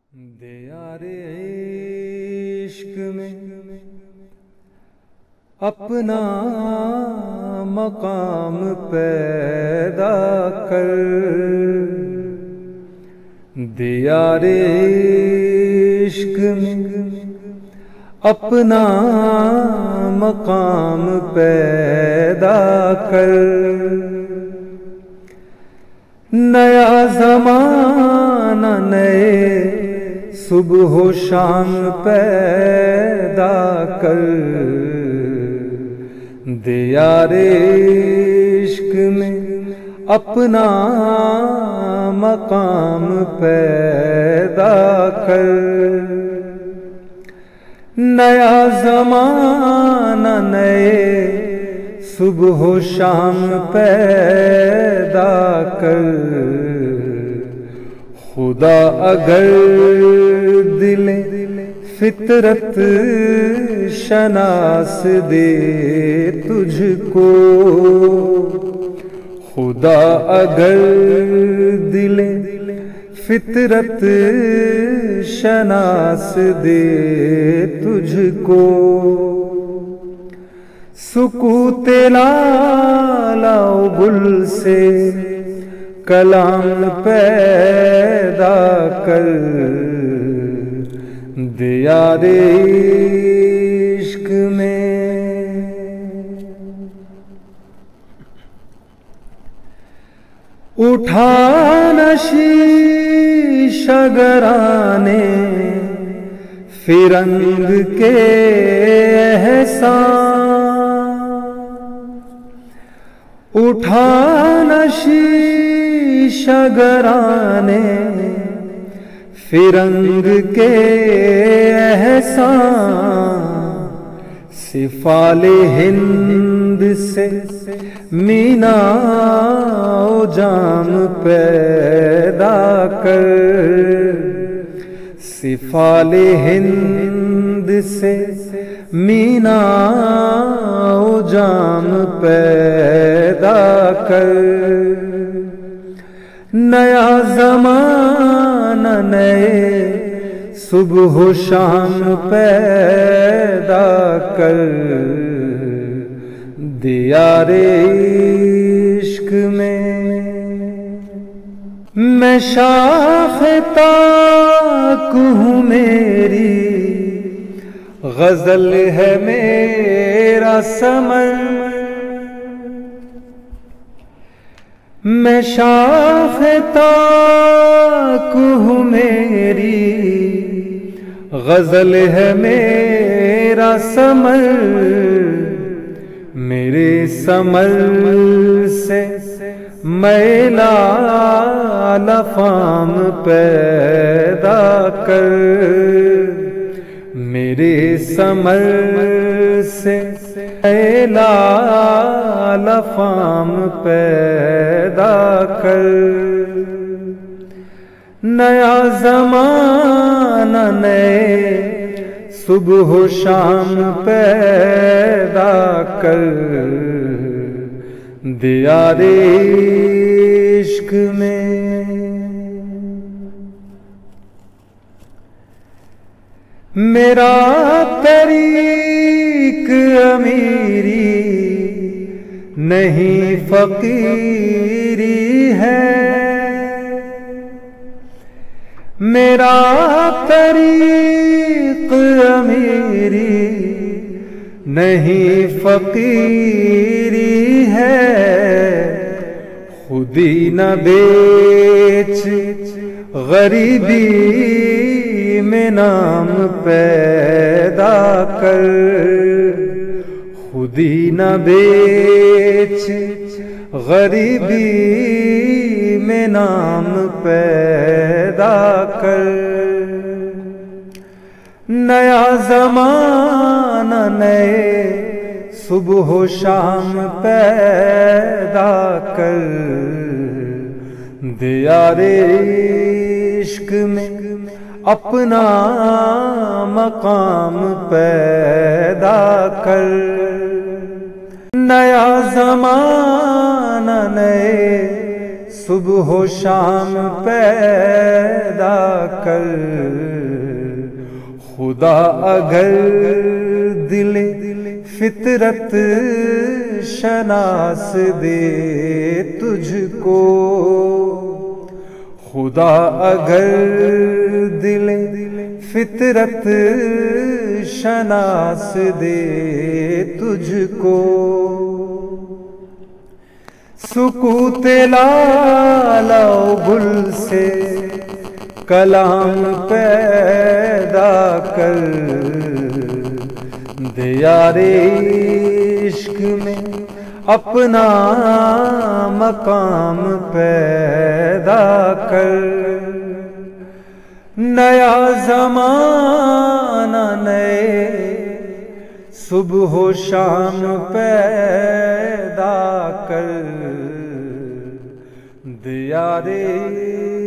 دiyare-ishq میں اپنا مقام پیدا کر، diyare-ishq میں اپنا مقام پیدا کر، نیا زمانہ نئے صبح و شام پیدا کر، diyare-ishq میں اپنا مقام پیدا کر، نیا زمانہ نئے صبح و شام پیدا کر، خدا اگر دل فطرت شناس دے تجھ کو، خدا اگر دل فطرت شناس دے تجھ کو، سکوت لالا و گل سے کلام پیدا کر، diyare-ishq میں اٹھا نشیش اگرانے فرنگ کے احسان، اٹھا نشیش اگرانے فرنگ کے احسان، سفال ہند سے مینا و جام پیدا کر، سفال ہند سے مینا و جام پیدا کر، نیا زمانہ نئے صبح و شام پیدا کر، diyare-ishq میں شاخ تاک ہوں میری غزل ہے میرا ثمر، میں شاخ تاک ہوں میری غزل ہے میرا ثمر، میرے ثمر سے میلا لفام پیدا کر، میرے ثمر سے میلا لفام پیدا کر، نیا زمانہ نئے صبح و شام پیدا کر، diyare-ishq میں میرا طریق امیری نہیں فقیری ہے، میرا طریق امیری نہیں فقیری ہے، خودی نہ بیچ غریبی میں نام پیدا کر، خودی نہ بیچ غریبی میں نام پیدا کر، نیا زمانہ نئے صبح و شام پیدا کر، diyare-ishq میں اپنا مقام پیدا کر، نیا زمانہ نئے صبح و شام پیدا کر خدا اگر دل فطرت شناس دے تجھ کو، خدا اگر دل فطرت شناس دے تجھ کو، سکوت لالا و گل سے کلام پیدا کر، دیار-e-ishq میں اپنا مقام پیدا کر، نیا زمانہ نئے صبح و شام پیدا کر، دیار